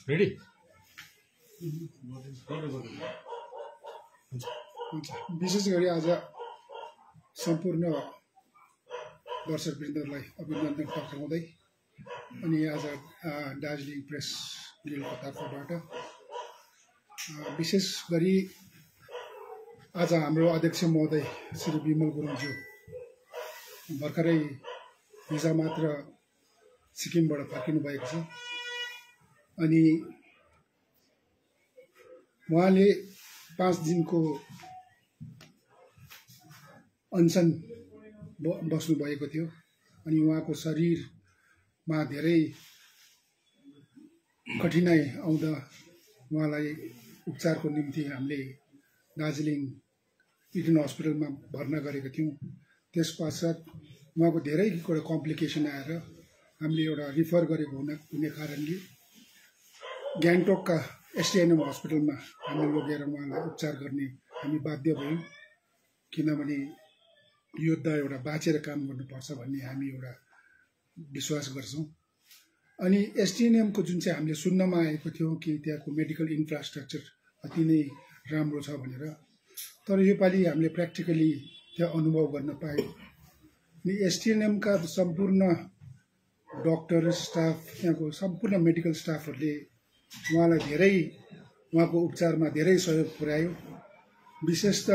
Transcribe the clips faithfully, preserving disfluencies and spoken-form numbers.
Ready विशेष गरी आज सम्पूर्ण दर्शकवृन्दलाई अभिनन्दन टक्राउँदै अनि आज दार्जिलिङ प्रेस गिल्डको तर्फबाट विशेष गरी आज हाम्रो अध्यक्ष महोदय श्री विमल गुरुङज्यू भर्खरै हिजो मात्र सिक्किमबाट फर्किनु भएको छ अनि उहाँले पाँच दिनको अनसन बस्नु भएको थियो अनि उहाँको शरीरमा धेरै कठिनाई आउँदा उहाँलाई उपचारको निम्ति हामीले दार्जिलिङ इडन हस्पिटलमा भर्ना गरेका थियौँ। त्यसपश्चात उहाँको धेरै कुरा कम्प्लिकेसन आएर हामीले एउटा रिफर गरेको हुन हुने कारणले ग्याङटोकका एसटिएनएम हस्पिटलमा हामी लगेर उहाँलाई उपचार गर्ने हामी बाध्य भयौँ, किनभने योद्धा एउटा बाँचेर काम गर्नुपर्छ भन्ने हामी एउटा विश्वास गर्छौँ। अनि एसटिएनएमको जुन चाहिँ हामीले सुन्नमा आएको थियौँ कि त्यहाँको मेडिकल इन्फ्रास्ट्रक्चर अति नै राम्रो छ भनेर, तर योपालि हामीले प्र्याक्टिकली त्यहाँ अनुभव गर्न पायौँ। अनि एसटिएनएमका सम्पूर्ण डक्टर स्टाफ, त्यहाँको सम्पूर्ण मेडिकल स्टाफहरूले उहाँलाई धेरै उहाँको उपचारमा धेरै सहयोग पुर्यायो। विशेष त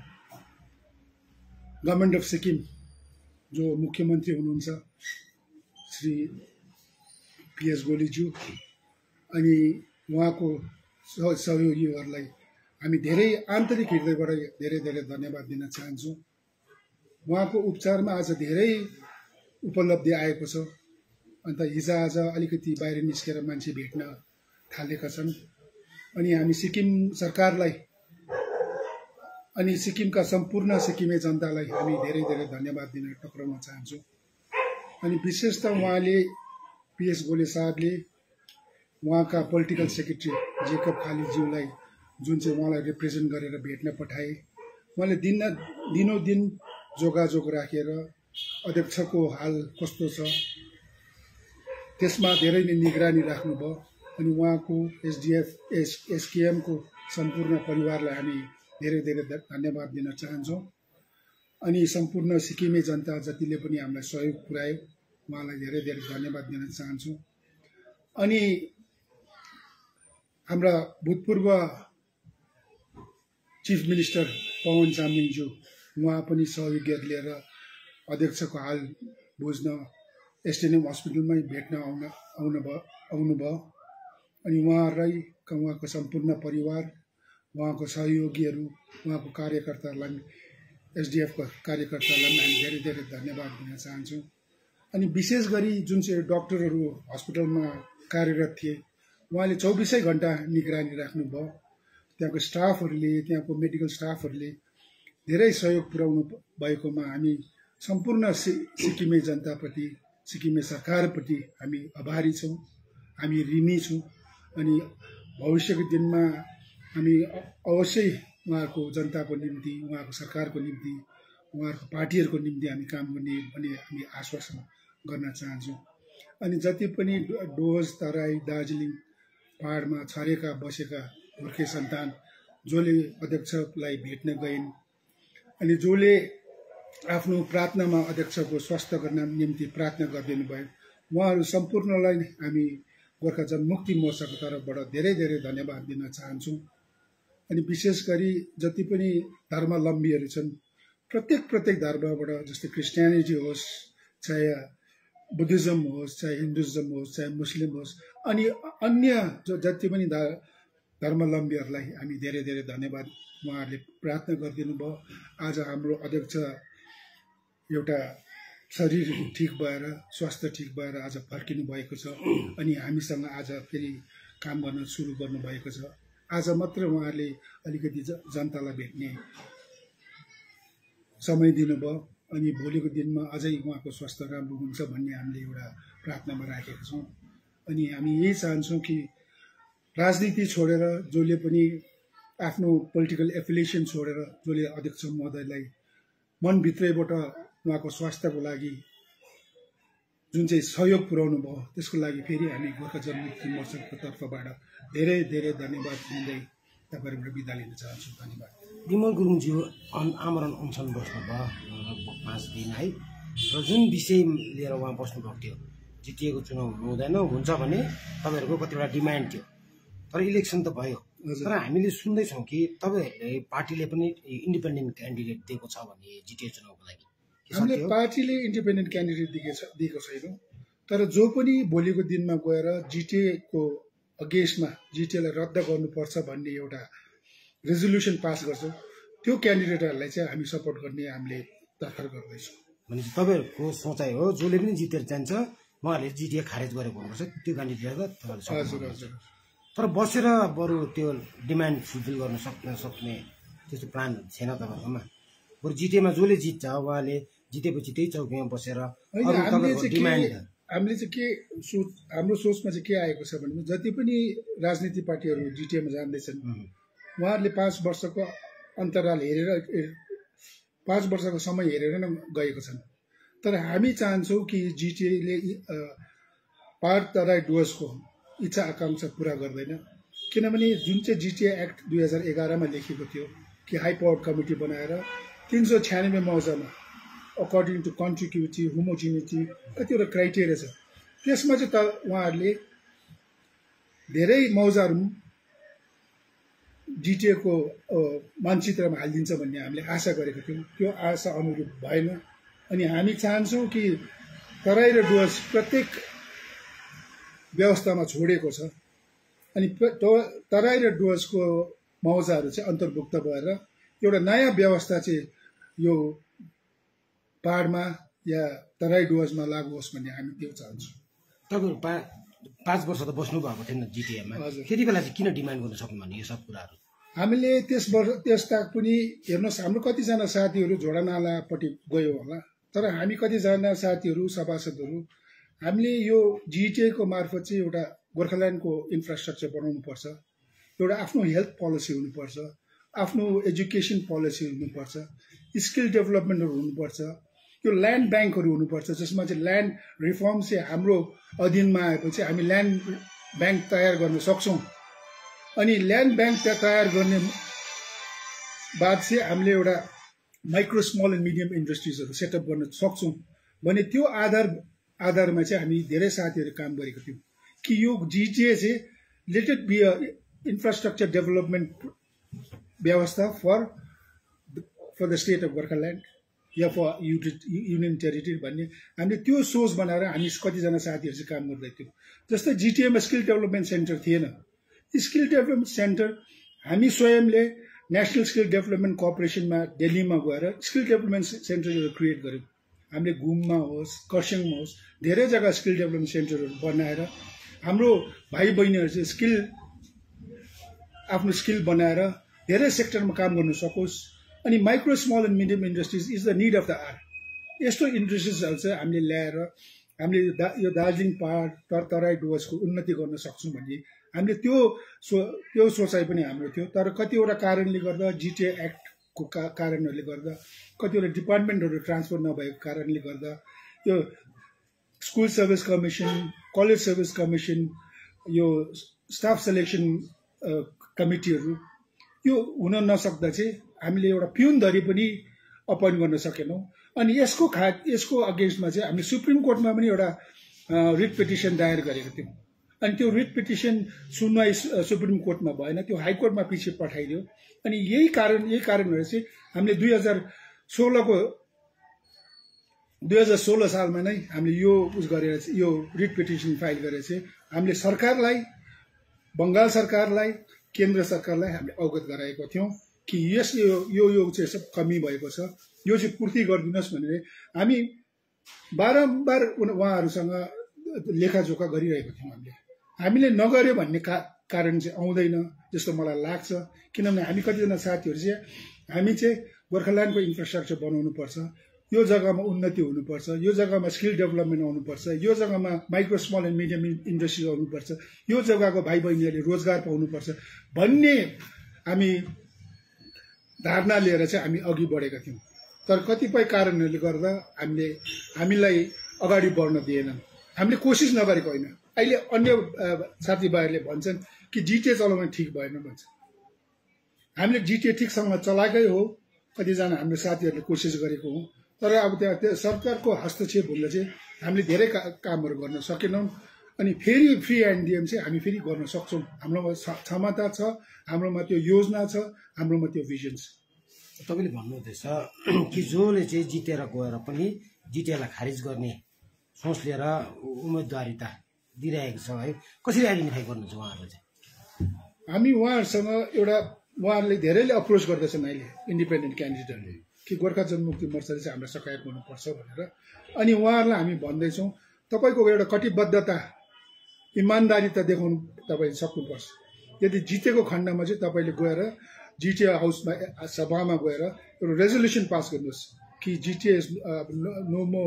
गभर्मेन्ट अफ सिक्किम जो मुख्यमन्त्री हुनुहुन्छ श्री पिएस गोलीज्यू अनि उहाँको सहयोगीहरूलाई हामी धेरै आन्तरिक हृदयबाट धेरै धेरै धन्यवाद दिन चाहन्छौँ। उहाँको उपचारमा आज धेरै उपलब्धि आएको छ। अन्त हिजो आज अलिकति बाहिर निस्केर मान्छे भेट्न थालेका छन् अनि हामी सिक्किम सरकारलाई अनि सिक्किमका सम्पूर्ण सिक्किमे जनतालाई हामी धेरै धेरै धन्यवाद दिन टक्राउन चाहन्छौँ। अनि विशेष त उहाँले पिएस गोले साहबले उहाँका पोलिटिकल सेक्रेटरी जेकब खालिज्यूलाई जुन चाहिँ उहाँलाई रिप्रेजेन्ट गरेर भेट्न पठाए, उहाँले दिन दिनौदिन जोगाजोग राखेर अध्यक्षको हाल कस्तो छ त्यसमा धेरै नै निगरानी राख्नुभयो। अनि उहाँको एसडिएफ एस एसकेएमको सम्पूर्ण परिवारलाई हामी धेरै धेरै धन्यवाद दिन चाहन्छौँ। अनि सम्पूर्ण सिक्किमे जनता जतिले पनि हामीलाई सहयोग पुर्यायो उहाँलाई धेरै धेरै धन्यवाद दिन चाहन्छौँ। अनि हाम्रा भूतपूर्व चिफ मिनिस्टर पवन चामलिङज्यू उहाँ पनि सहयोगीहरू लिएर अध्यक्षको हाल बुझ्न एसटिएनएम हस्पिटलमै भेट्न आउन आउनुभयो आउनुभयो अनि उहाँहरूलाई उहाँको सम्पूर्ण परिवार, उहाँको सहयोगीहरू, उहाँको कार्यकर्ताहरूलाई, एसडिएफको कार्यकर्ताहरूलाई हामी धेरै धेरै धन्यवाद दिन चाहन्छौँ। अनि विशेष गरी जुन चाहिँ डक्टरहरू हस्पिटलमा कार्यरत थिए उहाँले चौबिसै घन्टा निगरानी राख्नुभयो। त्यहाँको स्टाफहरूले, त्यहाँको मेडिकल स्टाफहरूले धेरै सहयोग पुर्याउनु भएकोमा हामी सम्पूर्ण सि सिक्किमे जनताप्रति, सिक्किमे सरकारप्रति हामी आभारी छौँ, हामी ऋणी छौँ। अनि भविष्यको दिनमा हामी अवश्य उहाँको जनताको निम्ति, उहाँको सरकारको निम्ति, उहाँहरूको पार्टीहरूको निम्ति हामी काम गर्ने भन्ने हामी आश्वासन गर्न चाहन्छौँ। अनि जति पनि डोज तराई दार्जिलिङ पहाडमा छरेका बसेका गोर्खे सन्तान जसले अध्यक्षलाई भेट्न गइन् अनि जसले आफ्नो प्रार्थनामा अध्यक्षको स्वास्थ्य गर्न निम्ति प्रार्थना गरिदिनु भयो, उहाँहरू सम्पूर्णलाई हामी गोर्खा जनमुक्ति मोर्चाको तर्फबाट धेरै धेरै धन्यवाद दिन चाहन्छौँ। अनि विशेष गरी जति पनि धर्मावलम्बीहरू छन्, प्रत्येक प्रत्येक धर्मबाट, जस्तै क्रिस्चियनिटी होस्, चाहे बुद्धिज्म होस्, चाहे हिन्दुज्म होस्, चाहे मुस्लिम होस्, अनि अन्य जो जति पनि धर्मावलम्बीहरूलाई हामी धेरै धेरै धन्यवाद। उहाँहरूले प्रार्थना गरिदिनु भयो। आज हाम्रो अध्यक्ष एउटा शरीर ठिक भएर, स्वास्थ्य ठिक भएर आज फर्किनु भएको छ अनि हामीसँग आज फेरि काम गर्न सुरु गर्नुभएको छ। आज मात्र उहाँहरूले अलिकति जनतालाई भेट्ने समय दिनुभयो अनि भोलिको दिनमा अझै उहाँको स्वास्थ्य राम्रो हुन्छ भन्ने हामीले एउटा प्रार्थनामा राखेका छौँ। अनि हामी यही चाहन्छौँ कि राजनीति छोडेर जसले पनि आफ्नो पोलिटिकल एफिलिएसन छोडेर जसले अध्यक्ष महोदयलाई मनभित्रैबाट उहाँको स्वास्थ्यको लागि जुन चाहिँ सहयोग पुर्याउनु भयो त्यसको लागि फेरि हामी गोर्खा जनमुक्ति मोर्चाको तर्फबाट धेरै धेरै धन्यवाद दिँदै तपाईँहरूबाट बिदा लिन चाहन्छु। धन्यवाद। विमल गुरुङज्यू आमरण अनसन बस्नुभयो लगभग पाँच दिन है, र जुन विषय लिएर उहाँ बस्नुभएको थियो, जिटिएको चुनाव हुँदैन, हुन्छ भने तपाईँहरूको कतिवटा डिमान्ड थियो, तर इलेक्सन त भयो। तर हामीले सुन्दैछौँ कि तपाईँहरूले पार्टीले पनि इन्डिपेन्डेन्ट क्यान्डिडेट दिएको छ भने जिटिए चुनावको लागि। हामीले पार्टीले इन्डिपेन्डेन्ट क्यान्डिडेट दिएको छ दिएको छैनौँ, तर जो पनि भोलिको दिनमा गएर जिटिएको अगेन्स्टमा जिटिएलाई रद्द गर्नुपर्छ भन्ने एउटा रेजोल्युसन पास गर्छौँ, त्यो क्यान्डिडेटहरूलाई चाहिँ हामी सपोर्ट गर्ने हामीले दरखास्त गर्दैछौँ। भने तपाईँहरूको सोचाइ हो जसले पनि जितेर जान्छ उहाँहरूले जिटिए खारेज गरेको हुनुपर्छ, त्यो क्यान्डिडेटलाई हजुर हजुर। तर बसेर बरु त्यो डिमान्ड फुलफिल गर्न सक्ने सक्ने त्यस्तो प्लान छैन तपाईँहरूकोमा? बरु जिटिएमा जसले जित्छ उहाँले जितेपछि त्यही चौकीमा बसेर डिमान्ड हामीले चाहिँ के सोच हाम्रो सोचमा चाहिँ के आएको छ भने जति पनि राजनीतिक पार्टीहरू जिटिएमा जाँदैछन् उहाँहरूले पाँच वर्षको अन्तराल हेरेर पाँच वर्षको समय हेरेर नै गएको छन्। तर हामी चाहन्छौँ कि जिटिएले पार तराई डुवर्सको इच्छा आकांक्षा पुरा गर्दैन, किनभने जुन चाहिँ जिटिए एक्ट दुई हजार एघारमा लेखिएको थियो कि हाई पावर कमिटी बनाएर तीन सौ छ्यानब्बे मौजामा अकर्डिङ टु कन्ट्रिक्युटी होमोजिनिटी कतिवटा क्राइटेरिया छ, त्यसमा चाहिँ त उहाँहरूले धेरै मौजाहरू जिटिएको मानचित्रमा हालिदिन्छ भन्ने हामीले आशा गरेको थियौँ। त्यो आशा अनुरूप भएन। अनि हामी चाहन्छौँ कि तराई र डुवर्स प्रत्येक व्यवस्थामा छोडेको छ, अनि तराई र डुवर्सको मौजाहरू चाहिँ अन्तर्भुक्त भएर एउटा नयाँ व्यवस्था चाहिँ यो पहाडमा या तराई डुवर्समा लागू होस् भन्ने हामी त्यो चाहन्छौँ। तपाईँहरू पा पाँच वर्ष त बस्नु भएको थिएन जिटिएमा, त्यति बेला चाहिँ किन डिमान्ड गर्न सक्नु भने यो सब कुराहरू? हामीले त्यस वर्ष त्यसता पनि हेर्नुहोस्, हाम्रो कतिजना साथीहरू झोडा नालापट्टि गयो होला, तर हामी कतिजना साथीहरू सभासदहरू हामीले यो जिटिएको मार्फत चाहिँ एउटा गोर्खाल्यान्डको इन्फ्रास्ट्रक्चर बनाउनुपर्छ, एउटा आफ्नो हेल्थ पोलिसी हुनुपर्छ, आफ्नो एजुकेसन पोलिसी हुनुपर्छ, स्किल डेभलपमेन्टहरू हुनुपर्छ, त्यो ल्यान्ड ब्याङ्कहरू हुनुपर्छ जसमा चाहिँ ल्यान्ड रिफर्म चाहिँ हाम्रो अधीनमा आएपछि हामी ल्यान्ड ब्याङ्क तयार गर्न सक्छौँ। अनि ल्यान्ड ब्याङ्क तयार गर्ने बाद चाहिँ हामीले एउटा माइक्रो स्मल एन्ड मिडियम इन्डस्ट्रिजहरू सेटअप गर्न सक्छौँ भने त्यो आधार आधारमा चाहिँ हामी धेरै साथीहरू काम गरेको थियौँ कि यो जिटिए चाहिँ let it be a infrastructure development व्यवस्था for for the state of Gorkhaland या फर युनियन टेरिटरी भन्ने हामीले त्यो सोच बनाएर हामी कतिजना साथीहरू चाहिँ काम गर्दै थियौँ। जस्तै जिटिएमा स्किल डेभलपमेन्ट सेन्टर थिएन, स्किल डेभलपमेन्ट सेन्टर हामी स्वयंले नेसनल स्किल डेभलपमेन्ट कर्पोरेसनमा दिल्लीमा गएर स्किल डेभलपमेन्ट सेन्टरहरू क्रिएट गर्यौँ। हामीले घुममा होस् खरसाङमा होस् धेरै जग्गा स्किल डेभलपमेन्ट सेन्टरहरू बनाएर हाम्रो भाइ बहिनीहरू चाहिँ स्किल आफ्नो स्किल बनाएर धेरै सेक्टरमा काम गर्न सकोस्। अनि micro small and medium industries is the need of the hour. यस्तो इन्डस्ट्रिजहरू चाहिँ हामीले ल्याएर हामीले यो दार्जिलिङ पहाड तर तराई डुवर्सको उन्नति गर्न सक्छौँ भन्ने हामीले त्यो सो त्यो सोचाइ पनि हाम्रो थियो। तर कतिवटा कारणले गर्दा जिटिए एक्टको का कारणहरूले गर्दा कतिवटा डिपार्टमेन्टहरू ट्रान्सफर नभएको कारणले गर्दा यो school service commission, college service commission, यो स्टाफ सेलेक्सन कमिटीहरू यो हुन नसक्दा चाहिँ हामीले एउटा पिउनधरि पनि अपोइन्ट गर्न सकेनौँ। अनि यसको खा यसको अगेन्स्टमा चाहिँ हामीले सुप्रिम कोर्टमा पनि एउटा रिट पिटिसन दायर गरेको थियौँ। अनि त्यो रिट पिटिसन सुनवाई सुप्रिम कोर्टमा भएन, त्यो हाइकोर्टमा पछि पठाइदियो। अनि यही कारण यही कारणहरू चाहिँ हामीले दुई हजार सोह्रको दुई हजार सोह्र सालमा नै हामीले यो उस गरेर चाहिँ यो रिट पिटिसन फाइल गरेर चाहिँ हामीले सरकारलाई, बङ्गाल सरकारलाई, केन्द्र सरकारलाई हामीले अवगत गराएको थियौँ कि यस यो यो यो चाहिँ सब कमी भएको छ, यो चाहिँ पूर्ति गरिदिनुहोस् भनेर हामी बारम्बार उहाँहरूसँग लेखाजोखा गरिरहेको थियौँ। हामीले हामीले नगर्यो भन्ने का कारण चाहिँ आउँदैन जस्तो मलाई लाग्छ, किनभने हामी कतिजना साथीहरू चाहिँ हामी चाहिँ गोर्खाल्यान्डको इन्फ्रास्ट्रक्चर बनाउनुपर्छ, यो जग्गामा उन्नति हुनुपर्छ, यो जग्गामा स्किल डेभलपमेन्ट आउनुपर्छ, यो जग्गामा micro small and medium industry आउनुपर्छ, यो जग्गाको भाइ बहिनीहरूले रोजगार पाउनुपर्छ भन्ने हामी धारणा लिएर चाहिँ हामी अघि बढेका थियौँ। तर कतिपय कारणहरूले गर्दा हामीले हामीलाई अगाडि बढ्न दिएनन्। हामीले कोसिस नगरेको होइन। अहिले अन्य साथीभाइहरूले भन्छन् कि जिटिए चलाउन ठिक भएन भन्छ। हामीले जिटिए ठिकसँग चलाएकै हो, कतिजना हाम्रो साथीहरूले कोसिस गरेको हो, तर अब त्यहाँ सरकारको हस्तक्षेप हुँदा चाहिँ हामीले धेरै कामहरू गर्न सकेनौँ। अनि फेरि फ्री ह्यान्ड दिए चाहिँ हामी फेरि गर्न सक्छौँ। हाम्रोमा क्षमता छ, हाम्रोमा त्यो योजना छ, हाम्रोमा त्यो भिजन छ। तपाईँले भन्नुहुँदैछ कि जसले चाहिँ जितेर गएर पनि जिटिएलाई खारिज गर्ने सोच लिएर उम्मेदवारिता दिइरहेको छ है, कसरी आइडेन्टिफाई गर्नुहुन्छ उहाँहरू चाहिँ? हामी उहाँहरूसँग एउटा उहाँहरूले धेरैले अप्रोच गर्दैछन् अहिले इन्डिपेन्डेन्ट क्यान्डिडेटहरूले कि गोर्खा जनमुक्ति मोर्चाले चाहिँ हामीलाई सहायक हुनुपर्छ भनेर। अनि उहाँहरूलाई हामी भन्दैछौँ तपाईँको एउटा कटिबद्धता, इमान्दारिता देखाउनु तपाईँ सक्नुपर्छ। यदि जितेको खण्डमा चाहिँ तपाईँले गएर जिटिए हाउसमा सभामा गएर एउटा रेजोल्युसन पास गर्नुहोस् कि GTA no more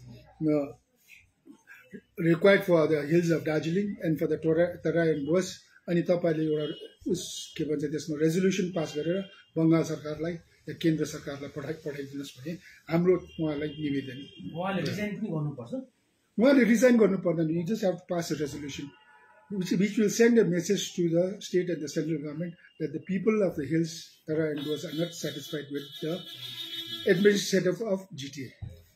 required for the hills of Darjeeling and for the टोरा तराई एन्ड डुवर्स। अनि तपाईँले एउटा उस के भन्छ त्यसमा रेजोल्युसन पास गरेर बङ्गाल सरकारलाई या केन्द्र सरकारलाई पठाइ पठाइदिनुहोस् भने हाम्रो उहाँलाई निवेदन। उहाँले रिजाइन पनि गर्नुपर्छ? उहाँले रिजाइन गर्नु पर्दैन। You just have to pass a resolution which, which will send a message to the state and the central government that the people of the hills, Tara and Doas are not satisfied with the administrative of G T A.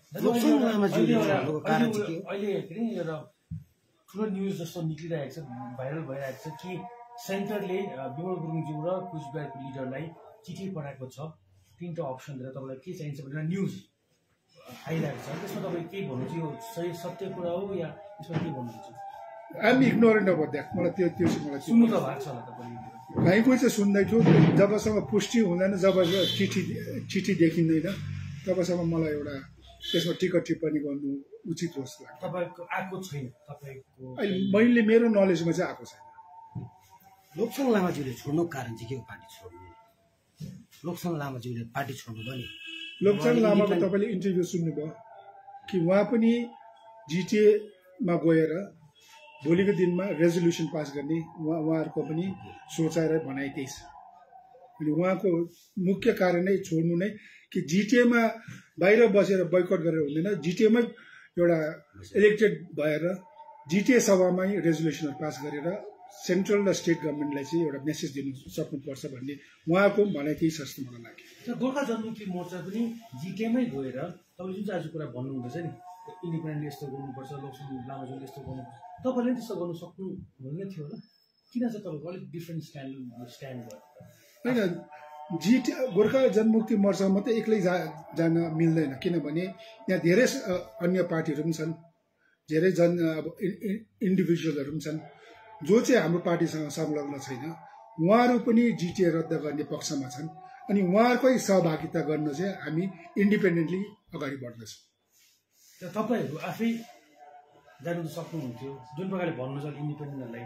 ठुलो news जस्तो निक्लिरहेको छ, viral भइरहेको छ कि सेन्टरले विमल गुरुङज्यू र कुचबिहारको लिडरलाई चिठी पठाएको छ, तीनटा अप्सन दिएर तपाईँलाई के चाहिन्छ भनेर न्युज आइरहेको छ। त्यसमा तपाईँ के भन्नुहुन्छ, यो सही सत्य कुरा हो या यसमा के भन्नुहुन्छ? I'm ignorant about that. मलाई त्यो त्यो चाहिँ मलाई सुन्नु त भएको छ होला तपाईँले? कहीँ कोही चाहिँ सुन्दैछु, जबसम्म पुष्टि हुँदैन, जब चिठी चिठी देखिँदैन तबसम्म मलाई एउटा त्यसमा टिका टिप्पणी गर्नु उचित होस् लाग्छ। तपाईँको आएको छैन? तपाईँको अहिले मैले मेरो नलेजमा चाहिँ आएको छैन। लोकसन लामाज्यूले छोड्नु कारण चाहिँ के हो? पार्टी छोड्नु? लोकसन लामाज्यूले पार्टी छोड्नु भयो नि। लोकसन लामाको तपाईँले इन्टरभ्यू सुन्नुभयो कि उहाँ पनि जिटिएमा गएर भोलिको दिनमा रेजोल्युसन पास गर्ने उहाँ उहाँहरूको पनि सोचाएर भनाइ त्यही छ। अनि उहाँको मुख्य कारण नै छोड्नु नै कि जिटिएमा बाहिर बसेर बैकआउट गरेर हुँदैन, जिटिएमै एउटा इलेक्टेड भएर जिटिए सभामै रेजोल्युसनहरू पास गरेर सेन्ट्रल र स्टेट गभर्मेन्टलाई चाहिँ एउटा मेसेज दिनु सक्नुपर्छ भन्ने उहाँको भनाइ त्यही छ जस्तो मलाई लाग्यो। गोर्खा जनमुक्ति मोर्चा पनि जिटिएमै गएर तपाईँले जुन चाहिँ आज कुरा भन्नुहुँदैछ नि, इन्डिपेन्डेन्ट यस्तो गर्नुपर्छ, लोकसन लामाज्यूले यस्तो गर्नुपर्छ, तपाईँले त्यस्तो गर्नु सक्नु हुने थियो होला? किन चाहिँ तपाईँको अलिक डिफ्रेन्ट स्ट्यान्ड स्ट्यान्ड भयो? होइन, जिटी गोर्खा जनमुक्ति मोर्चा मात्रै एक्लै जा जान मिल्दैन, किनभने यहाँ धेरै अन्य पार्टीहरू पनि छन्, धेरै जन अब इन्डिभिजुअलहरू पनि छन् जो चाहिँ हाम्रो पार्टीसँग संलग्न छैन। उहाँहरू पनि जिटिए रद्द गर्ने पक्षमा छन्। अनि उहाँहरूकै सहभागिता गर्न चाहिँ हामी इन्डिपेन्डेन्टली अगाडि बढ्दैछौँ। तपाईँहरू आफै जानु त सक्नुहुन्थ्यो, जुन प्रकारले भन्नु छ इन्डिपेन्डेन्टलाई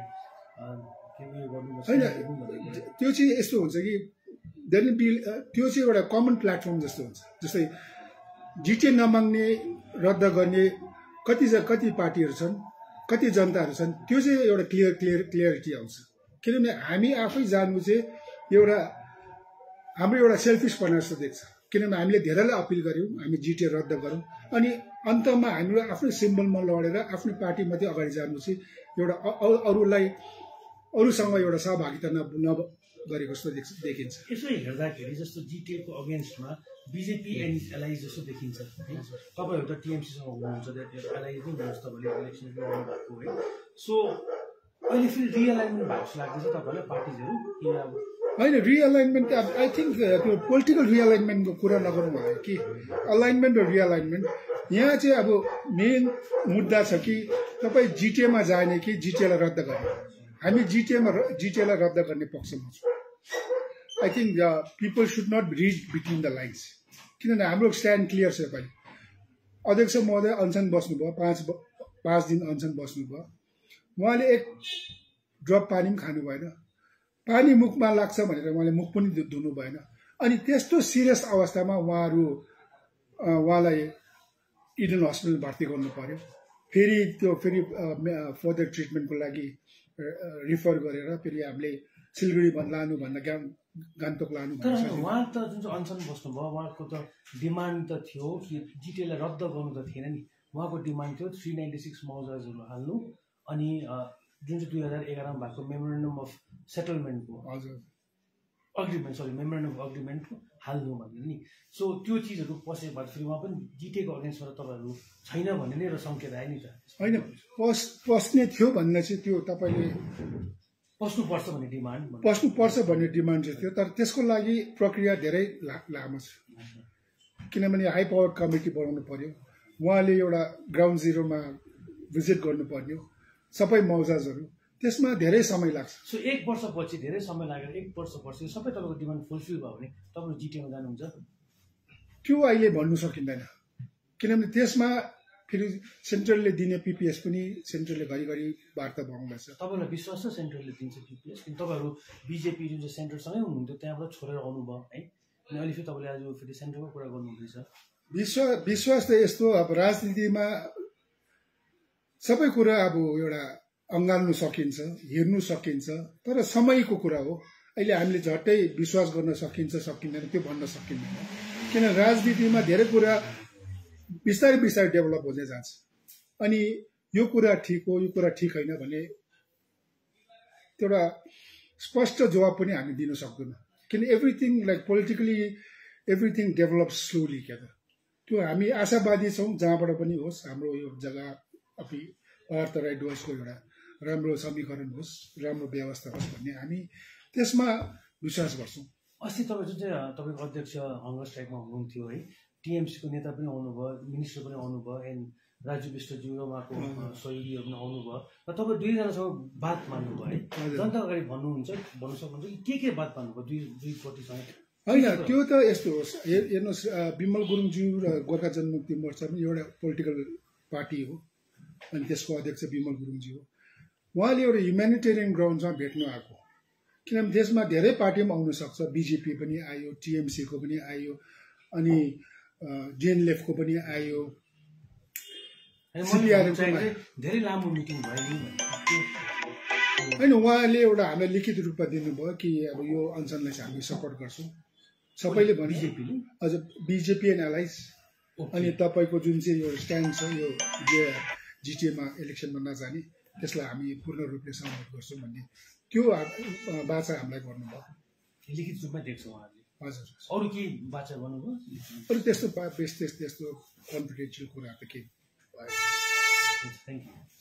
होइन, त्यो चाहिँ यस्तो हुन्छ कि देन बी त्यो चाहिँ एउटा कमन प्लेटफर्म जस्तो हुन्छ। जस्तै जिटिए नमाग्ने रद्द गर्ने कति कति पार्टीहरू छन्, कति जनताहरू छन्, त्यो चाहिँ एउटा क्लियर क्लियर क्लियरिटी आउँछ। किनभने हामी आफै जानु चाहिँ एउटा हाम्रो एउटा सेल्फिसपना जस्तो देख्छ। किनभने हामीले धेरैलाई अपिल गऱ्यौँ हामी जिटिए रद्द गरौँ, अनि अन्तमा हामीले आफ्नै सिम्बलमा लडेर आफ्नै पार्टी मात्रै अगाडि जानु चाहिँ एउटा अरूलाई अरूसँग एउटा सहभागिता न गरेको जस्तो देखिन्छ। यसो हेर्दाखेरि जस्तो जिटिएको अगेन्स्टमा बिजेपी एन्ड एलआई जस्तो देखिन्छ है। तपाईँहरू त टिएमसीसँग हुनुहुन्छ, एलआई पनि हुनुहुन्छ, तपाईँले इलेक्सन गर्नु भएको है। सो अहिले फेरि रिएलाइनमेन्ट भएको जस्तो लाग्दैछ तपाईँहरूलाई पार्टिजहरू कि अब होइन? रिएलाइनमेन्ट अब आई थिङ्क त्यो पोलिटिकल रिएलाइनमेन्टको कुरा नगरौँ भयो कि अलाइनमेन्ट र रिएलाइनमेन्ट यहाँ चाहिँ अब मेन मुद्दा छ कि तपाईँ जिटिएमा जाने कि जिटिएलाई रद्द गर्ने। हामी जिटिएमा जिटिएलाई रद्द गर्ने पक्षमा छौँ। I think people should not read between the lines, किनभने हाम्रो स्ट्यान्ड क्लियर छ। योपालि अध्यक्ष महोदय अनसन बस्नुभयो, पाँच पाँच दिन अनसन बस्नुभयो, उहाँले एक ड्रप पानी पनि खानु भएन, पानी मुखमा लाग्छ भनेर उहाँले मुख पनि धुनु भएन। अनि त्यस्तो सिरियस अवस्थामा उहाँहरू उहाँलाई इडन हस्पिटल भर्ती गर्नु पर्यो, फेरि त्यो फेरि फर्दर ट्रिटमेन्टको लागि रिफर गरेर फेरि हामीले सिलगढी लानुभन्दा गा गान्तोक लानु तर उहाँ त जुन चाहिँ अनसन बस्नुभयो उहाँको त डिमान्ड त थियो कि जिटिएलाई रद्द गर्नु त थिएन नि, उहाँको डिमान्ड थियो थ्री नाइन्टी सिक्स मौजाजहरू हाल्नु अनि जुन चाहिँ दुई हजार एघारमा भएको मेमोरेन्डम अफ सेटलमेन्टको हजुर agreement sorry memorandum of agreement हाल्नु भनेर नि सो त्यो चिजहरू पसेको भए फेरि उहाँ पनि जिटिएको अगेन्स्टबाट तपाईँहरू छैन भन्ने नै एउटा सङ्केत आयो नि त होइन पस पस्ने थियो भन्ने चाहिँ त्यो तपाईँले पस्नुपर्छ भन्ने डिमान्ड पस्नुपर्छ भन्ने डिमान्ड चाहिँ थियो तर त्यसको लागि प्रक्रिया धेरै लामो छ किनभने हाई पावर कमिटी बनाउनु पर्यो उहाँले एउटा ग्राउन्ड जिरोमा भिजिट गर्नु पर्यो सबै मौजाजहरू त्यसमा धेरै समय लाग्छ सो एक वर्षपछि धेरै समय लागेर एक वर्षपछि सबै तपाईँको डिमान्ड फुलफिल भयो भने तपाईँहरू जिटिएमा जानुहुन्छ त्यो अहिले भन्नु सकिँदैन किनभने त्यसमा फेरि सेन्ट्रलले दिने पिपिएस पनि सेन्ट्रलले घरिघरि वार्ता बनाउँदैछ तपाईँलाई विश्वास छ सेन्ट्रलले दिन्छ पिपिएस किन तपाईँहरू बिजेपी जुन चाहिँ सेन्ट्रलसँगै हुनुहुन्थ्यो त्यहाँबाट छोडेर आउनुभयो है अनि अहिले फेरि तपाईँले आज फेरि सेन्ट्रलको कुरा गर्नुहुँदैछ विश्वास विश्वास त यस्तो अब राजनीतिमा सबै कुरा अब एउटा अँगाल्नु सकिन्छ हेर्नु सकिन्छ तर समयको कुरा हो अहिले हामीले झट्टै विश्वास गर्न सकिन्छ सकिँदैन त्यो भन्न सकिँदैन किन राजनीतिमा धेरै कुरा बिस्तारै बिस्तारै डेभलप हुँदै जान्छ अनि यो कुरा ठिक हो यो कुरा ठिक होइन भने एउटा स्पष्ट जवाब पनि हामी दिन सक्दैनौँ किन everything like politically everything develop slowly क्या त त्यो हामी आशावादी छौँ जहाँबाट पनि होस् हाम्रो यो जग्गा अपि अर्थ राइट डुवर्सको एउटा राम्रो समीकरण होस् राम्रो व्यवस्था होस् भन्ने हामी त्यसमा विश्वास गर्छौँ अस्ति तपाईँ जुन चाहिँ तपाईँको अध्यक्ष हङ्गर स्ट्राइकमा हुनुहुन्थ्यो है टिएमसीको नेता पनि आउनुभयो मिनिस्टर पनि आउनुभयो एन्ड राजु विष्टज्यू र उहाँको सहयोगीहरू पनि आउनुभयो र तपाईँ दुईजनासँग बात मान्नुभयो है जनता अगाडि भन्नुहुन्छ भन्नु सक्नुहुन्छ कि के के बात मान्नुभयो दुई दुईपट्टिसँग होइन त्यो त यस्तो होस् हेर्नुहोस् विमल गुरुङज्यू र गोर्खा जनमुक्ति मोर्चा पनि एउटा पोलिटिकल पार्टी हो अनि त्यसको अध्यक्ष विमल गुरुङज्यू हो उहाँले एउटा ह्युमेनिटेरियन ग्राउन्डमा भेट्नु आएको किनभने देशमा धेरै पार्टी पनि आउन सक्छ बिजेपी पनि आयो टिएमसीको पनि आयो अनि डिएनएलएफको पनि आयो धेरै लामो मिटिङ भयो होइन उहाँले एउटा हामीलाई लिखित रूपमा दिनुभयो कि अब यो अनसनलाई चाहिँ हामी सपोर्ट गर्छौँ सबैले भने बिजेपीले अझ बिजेपी एन्ड एलाइज अनि तपाईँको जुन चाहिँ यो स्ट्यान्ड छ यो जिटिएमा इलेक्सनमा नजाने त्यसलाई हामी पूर्ण रूपले समर्थन गर्छौँ भन्ने त्यो बाचा हामीलाई गर्नुभयो लिखित रूपमा देख्छौँ उहाँहरूले हजुर अरू के बाचा गर्नुभयो अरू त्यस्तो त्यस्तो त्यस्तो कन्फिडेन्सियल कुराहरू त केही भयो थ्याङ्क यू